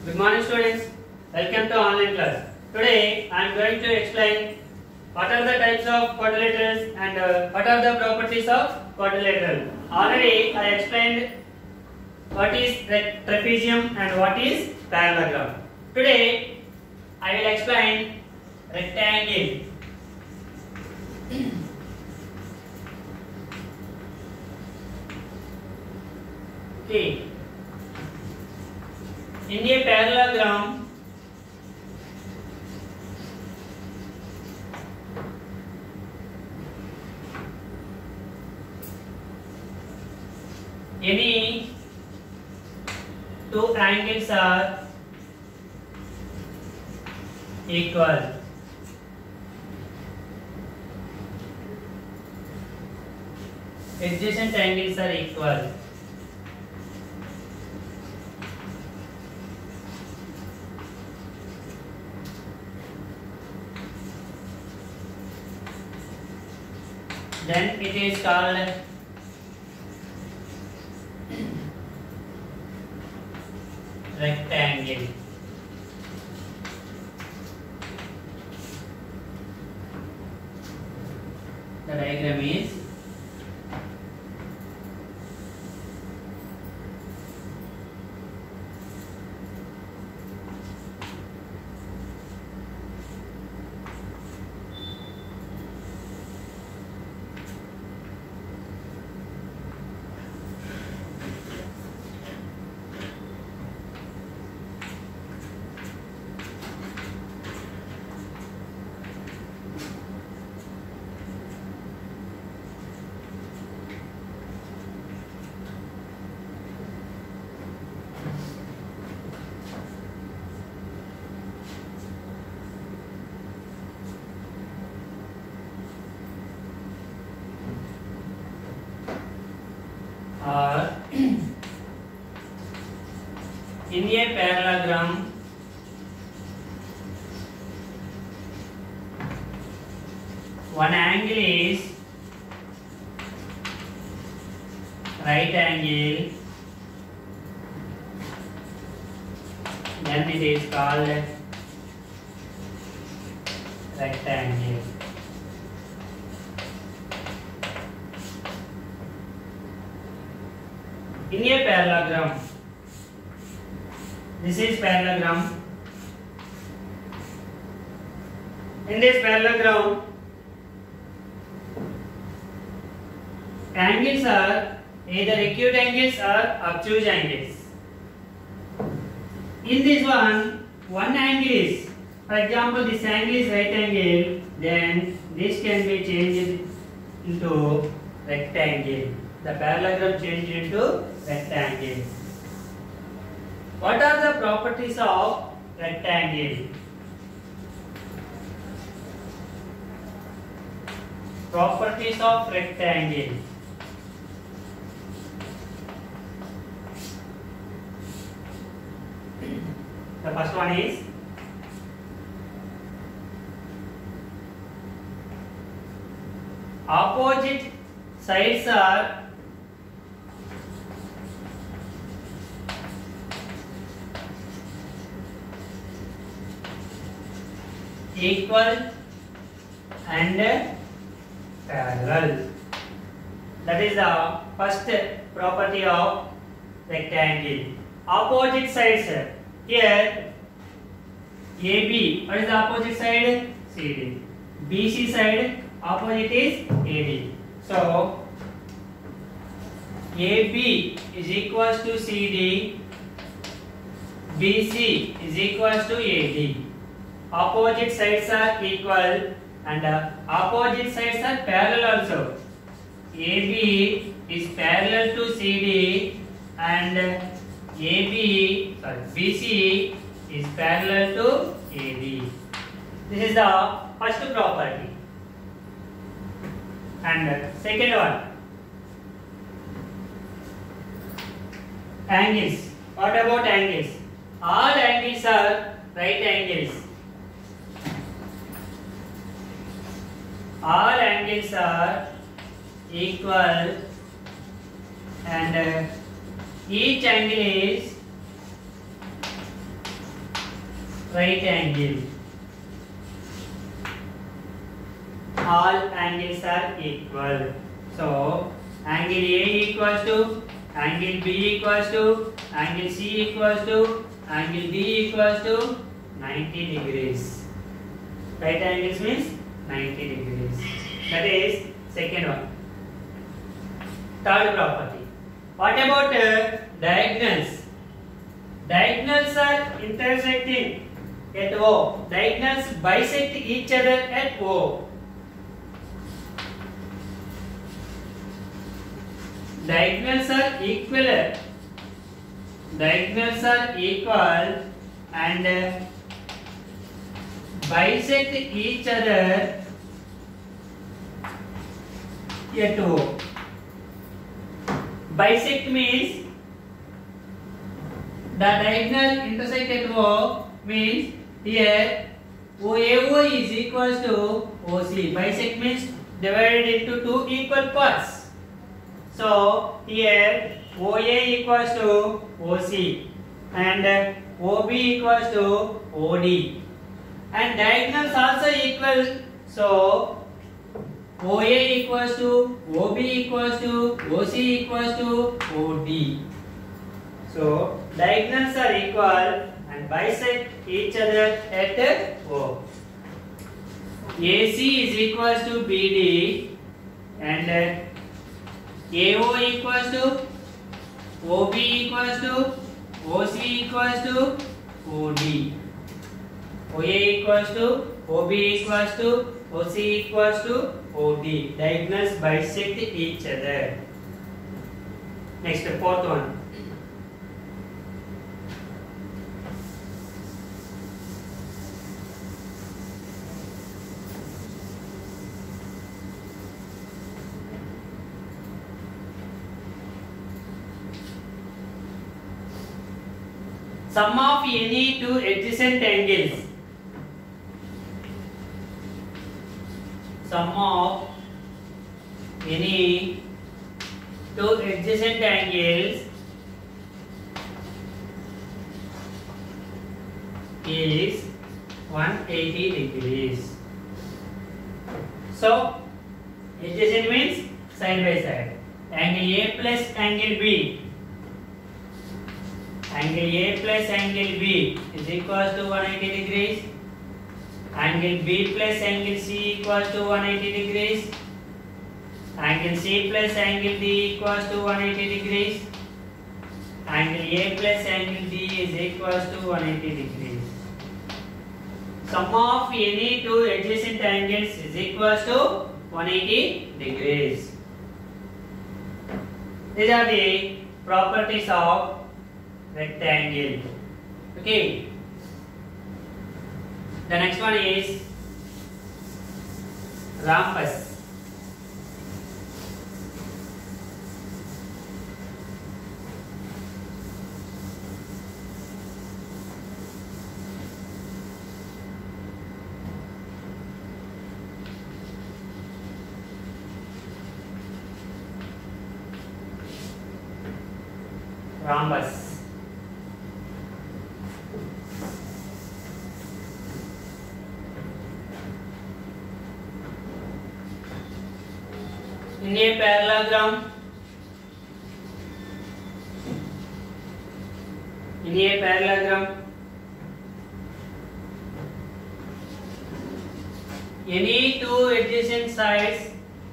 Good morning students, welcome to online class. Today I am going to explain what are the types of quadrilaterals and what are the properties of quadrilateral. Already I explained what is trapezium and what is parallelogram. Today I will explain rectangle. Okay. In a parallelogram, any two angles are equal. Adjacent angles are equal. Then it is called rectangle. The diagram is or in a parallelogram one angle is right angle, then it is called rectangle. In a parallelogram, this is parallelogram. In this parallelogram, angles are either acute angles or obtuse angles. In this one angle is, for example, this angle is right angle, then this can be changed into rectangle. The parallelogram changed into rectangle. What are the properties of rectangle? Properties of rectangle. The first one is opposite sides are equal and parallel. That is the first property of rectangle. Opposite sides. Here AB, what is the opposite side? CD. BC side, opposite is AD. So AB is equals to CD, BC is equals to AD. Opposite sides are equal and opposite sides are parallel also. AB is parallel to CD and BC is parallel to AD. This is the first property. And second one, angles. What about angles? All angles are right angles. All angles are equal and each angle is right angle. All angles are equal. So angle A equals to angle B equals to angle C equals to angle D equals to 90 degrees. Right angles means 90 degrees. That is second one. Third property. What about diagonals? Diagonals are intersecting at O. Diagonals bisect each other at O. Diagonals are equal. Diagonals are equal and bisect each other at O. Bisect means the diagonal intersect at O means here OAO is equals to OC. Bisect means divided into two equal parts. So here OA equals to OC and OB equals to OD. And diagonals also equal. So OA equals to OB equals to OC equals to OD. So diagonals are equal and bisect each other at O. AC is equals to BD and AO equals to OB equals to OC equals to OD. OA equals to OB equals to OC equals to OD. Diagonals bisect each other. Next, fourth one. Sum of any two adjacent angles. Sum of any two adjacent angles is 180 degrees. So adjacent means side by side. Angle A plus angle B. Angle A plus angle B is equals to 180 degrees. Angle B plus angle C equals to 180 degrees. Angle C plus angle D equals to 180 degrees. Angle A plus angle D is equals to 180 degrees. Sum of any two adjacent angles is equals to 180 degrees. These are the properties of rectangle. Okay. The next one is rhombus. Rhombus. In a parallelogram, any two adjacent sides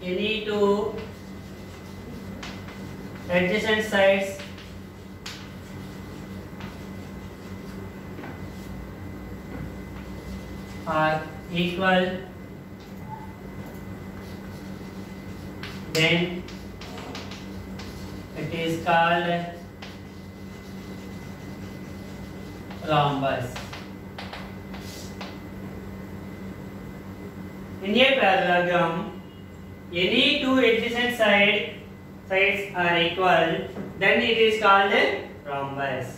are equal, then it is called rhombus. In a parallelogram, any two adjacent sides are equal, then it is called a rhombus.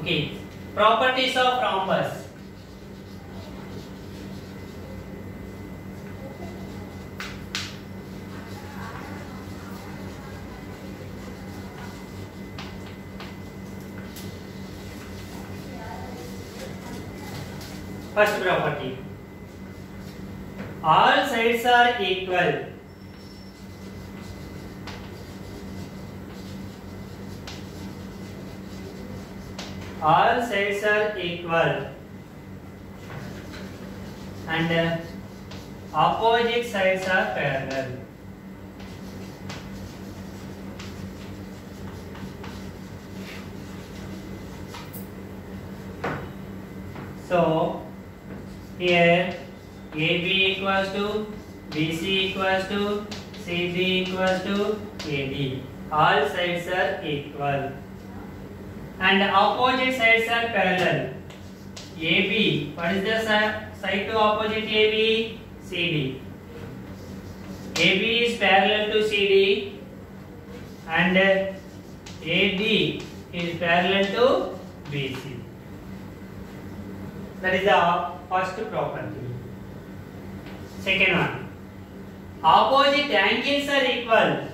Okay. Properties of rhombus. First property. All sides are equal. All sides are equal and opposite sides are parallel. So here AB equals to BC equals to CD equals to AD. All sides are equal and opposite sides are parallel. AB, what is the side to opposite AB? CD. AB is parallel to CD and AD is parallel to BC. That is the first property. Second one, opposite angles are equal.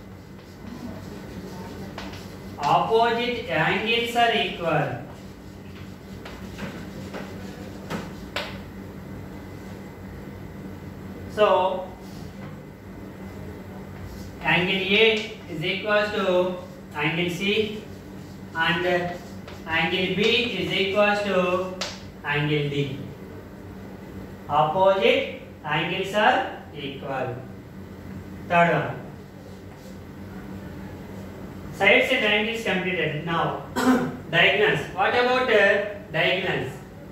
Opposite angles are equal. So angle A is equal to angle C and angle B is equal to angle D. Opposite angles are equal. Third one, sides and angles completed. Now diagonals. What about diagonals?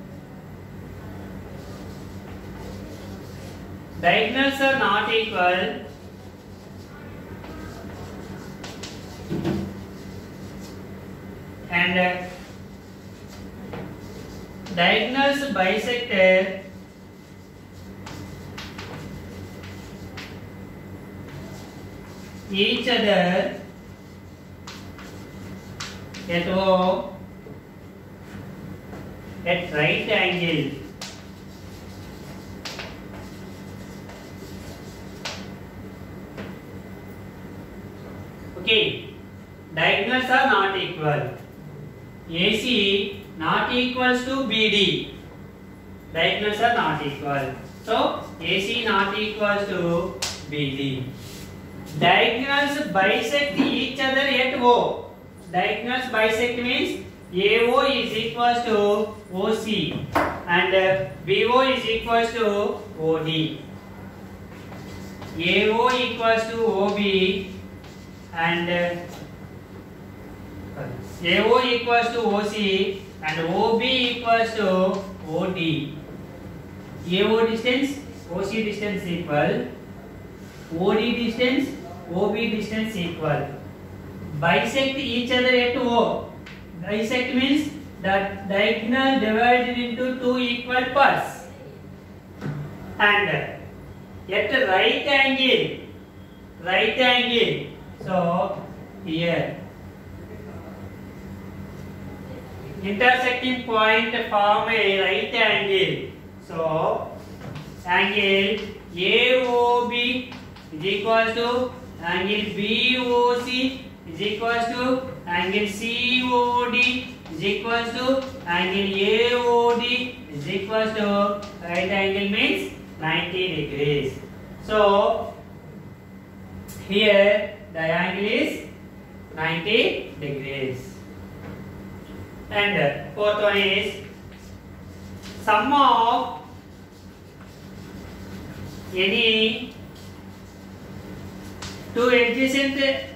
Diagonals are not equal and diagonals bisect each other at O at right angle. Okay, diagonals are not equal. AC not equals to BD. Diagonals are not equal. So AC not equals to BD. Diagonals bisect each other at O. Diagonals bisect means AO is equals to OC and BO is equals to OD. AO equals to OB and AO equals to OC and OB equals to OD. AO distance, OC distance equal, OD distance, OB distance equal. Bisect each other at O. Bisect means that diagonal divided into two equal parts. And at right angle. So here intersecting point form a right angle. So angle AOB is equal to angle BOC is equal to angle COD is equal to angle AOD is equal to right angle means 90 degrees. So here the angle is 90 degrees. And fourth one is sum of any two adjacent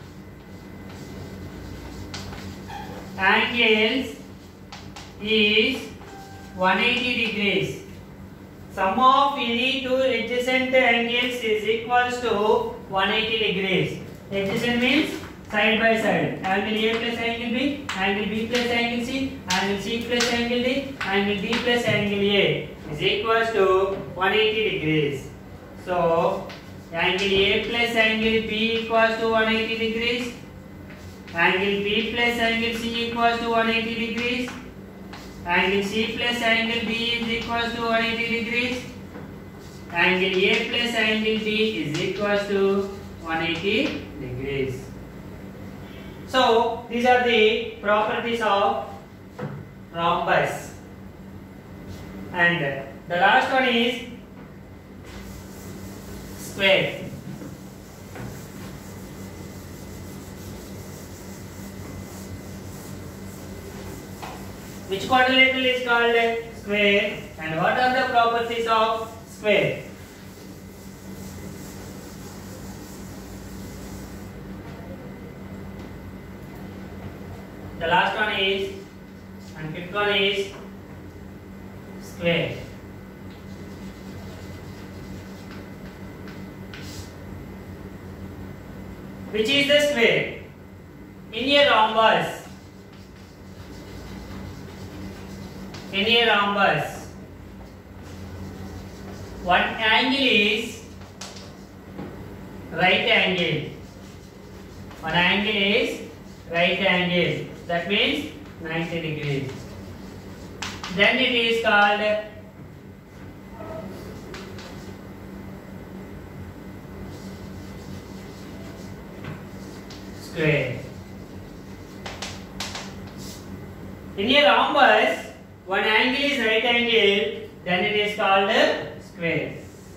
angles is 180 degrees. Sum of any two adjacent angles is equals to 180 degrees. Adjacent means side by side. Angle A plus angle B, angle B plus angle C, angle C plus angle D, angle D plus angle A is equals to 180 degrees. So angle A plus angle B equals to 180 degrees angle B plus angle C equals to 180 degrees. Angle C plus angle B is equals to 180 degrees. Angle A plus angle B is equals to 180 degrees. So these are the properties of rhombus. And the last one is square. Which quadrilateral is called square, and what are the properties of square? The last one is, and fifth one is square. Which is the square? In a rhombus, one angle is right angle. One angle is right angle. That means 90 degrees. Then it is called square. In a rhombus, one angle is right angle, then it is called square.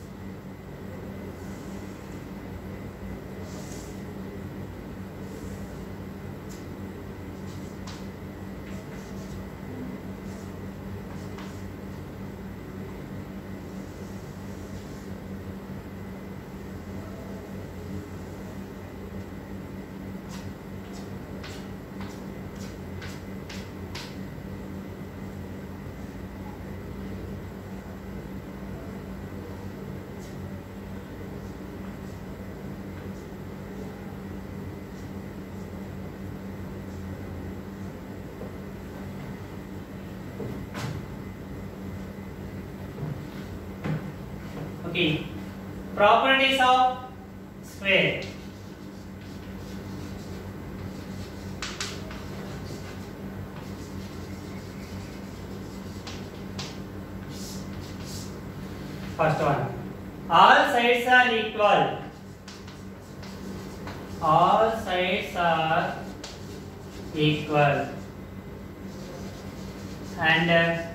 Okay, properties of square. First one, all sides are equal. All sides are equal, and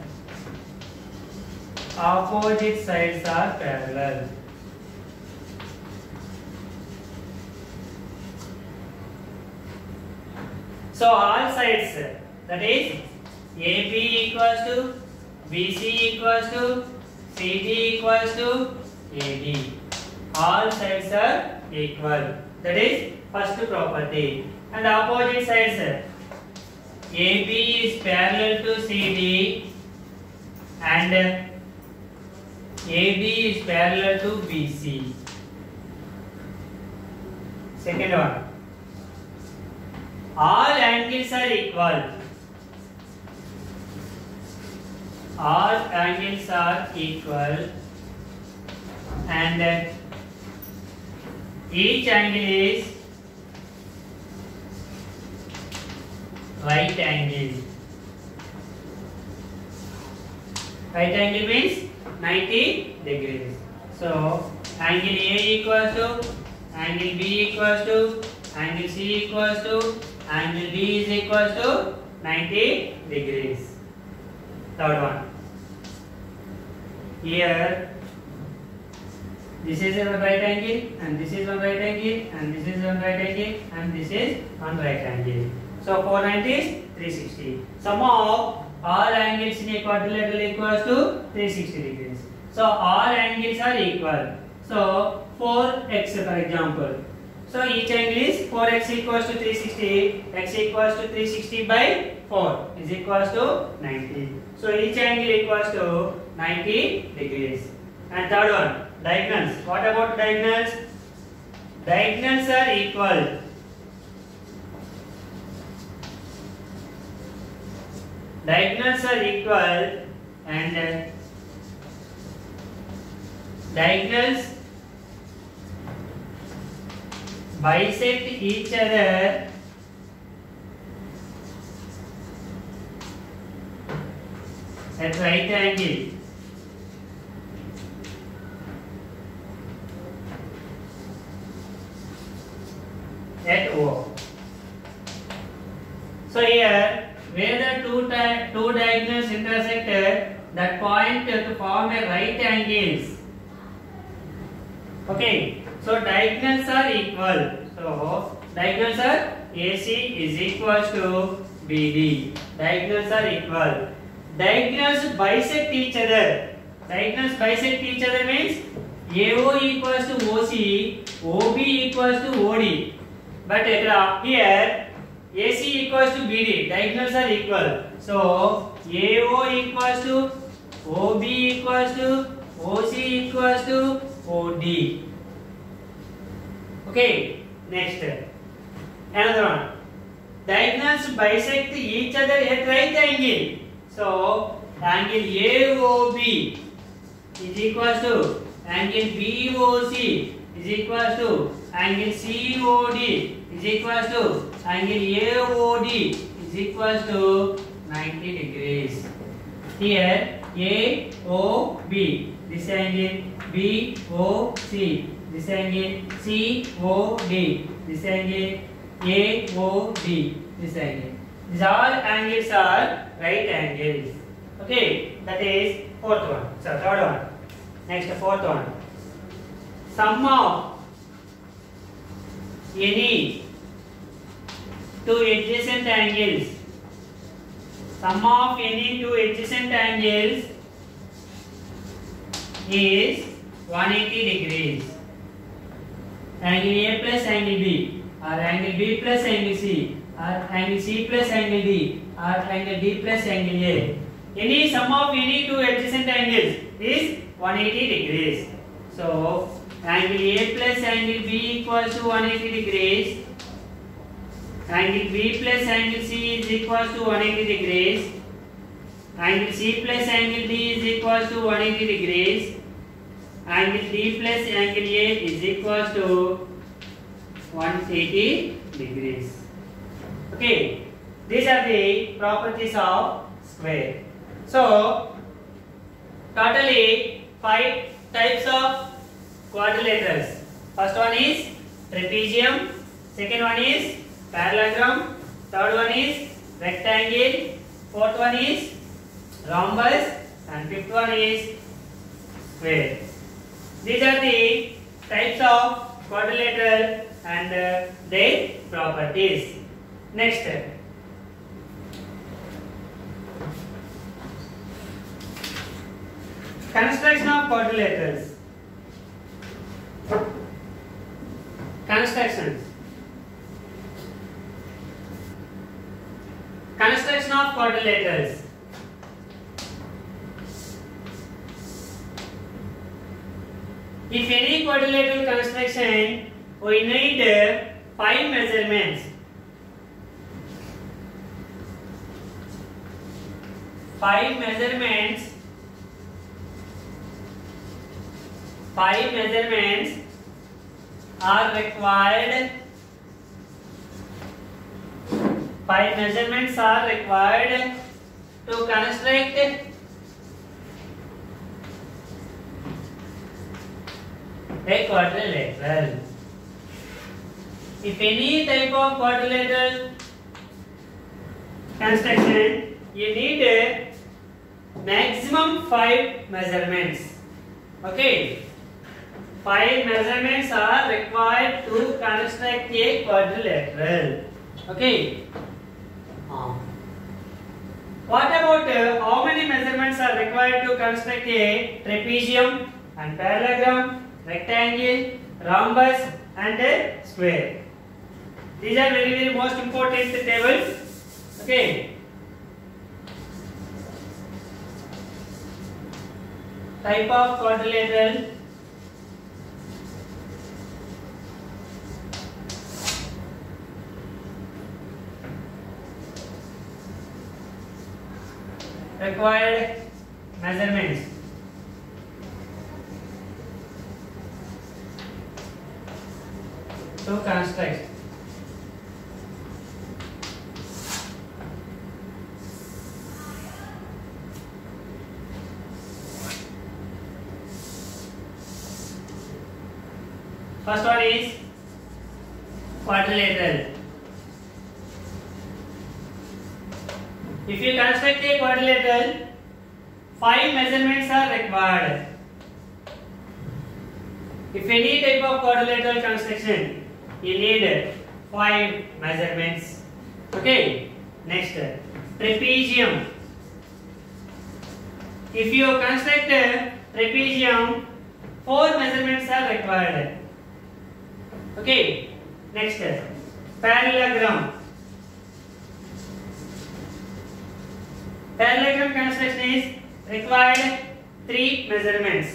opposite sides are parallel. So all sides, that is AB equals to BC equals to CD equals to AD. All sides are equal. That is first property. And opposite sides, AB is parallel to CD and AB is parallel to BC. Second one, all angles are equal. All angles are equal, and each angle is right angle. Right angle means 90 degrees. So angle A equals to angle B equals to angle C equals to angle D is equals to 90 degrees. Third one. Here this is one right angle, and this is one right angle, and this is one right angle, and this is one right angle. So 490 is 360. Sum of all angles in a quadrilateral equals to 360 degrees. So all angles are equal. So 4x for example. So each angle is 4x equals to 360. X equals to 360 by 4 is equals to 90. So each angle equals to 90 degrees. And third one, diagonals. What about diagonals? Diagonals are equal. Diagonals are equal, and diagonals bisect each other at right angle at O. So here, where the two diagonals intersected, that point to form a right angles. Okay, so diagonals are equal. So diagonals are AC is equal to BD. Diagonals are equal. Diagonals bisect each other. Diagonals bisect each other means AO equals to OC, OB equals to OD. But here AC equals to BD. Diagonals are equal. So AO equals to OB equals to OC equals to OD. Okay, next. Another one. Diagonals bisect each other at right angle. So angle AOB is equals to angle BOC is equals to angle COD is equals to angle AOD is equals to 90 degrees. Here AOB, this angle BOC, this angle COD, this angle AOD, this angle. These all angles are right angles. Okay, that is fourth one. So third one. Next, fourth one. Sum of any two adjacent angles. Sum of any two adjacent angles is 180 degrees. Angle A plus angle B, or angle B plus angle C, or angle C plus angle D, or angle D plus angle A. Any sum of any two adjacent angles is 180 degrees. So angle A plus angle B equals to 180 degrees. Angle B plus angle C is equals to 180 degrees. Angle C plus angle D is equals to 180 degrees. Angle D plus angle A is equals to 180 degrees. Okay, these are the properties of square. So, totally 5 types of quadrilaterals. First one is trapezium, second one is parallelogram, third one is rectangle, fourth one is rhombus, and fifth one is square. These are the types of quadrilateral and their properties. Next, construction of quadrilaterals. Construction of quadrilaterals. If any quadrilateral construction, we need 5 measurements. 5 measurements are required. 5 measurements are required to construct a quadrilateral. If any type of quadrilateral construction, you need a maximum 5 measurements. Okay, 5 measurements are required to construct a quadrilateral. Okay. What about how many measurements are required to construct a trapezium and parallelogram, rectangle, rhombus, and a square? These are very most important tables. Okay. Type of quadrilateral. Required measurements. To construct. First one is quadrilateral. If you construct a quadrilateral, 5 measurements are required. If any type of quadrilateral construction, you need 5 measurements. Okay. Next, trapezium. If you construct a trapezium, 4 measurements are required. Okay. Next, parallelogram. Parallelogram construction is required 3 measurements.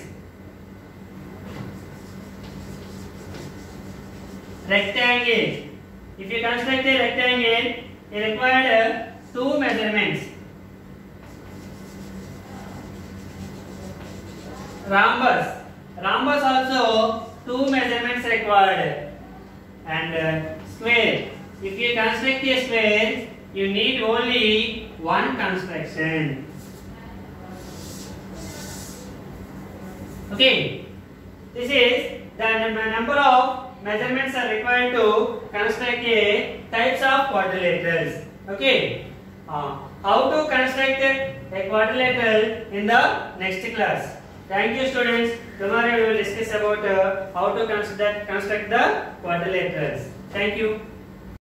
Rectangle. If you construct a rectangle, you require 2 measurements. Rhombus. Rhombus also 2 measurements required. And square. If you construct a square, you need only 1 construction. Okay. This is the number of measurements are required to construct a types of quadrilaterals. Okay. How to construct a quadrilateral in the next class. Thank you, students. Tomorrow we will discuss about how to construct the quadrilaterals. Thank you.